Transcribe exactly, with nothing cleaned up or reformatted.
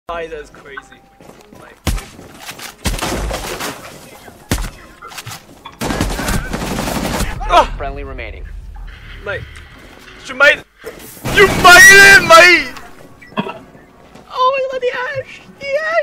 Die, that's crazy. Like, oh! Friendly remaining. Mate, you made it! You made it, mate! Oh, look at the ash! The ash!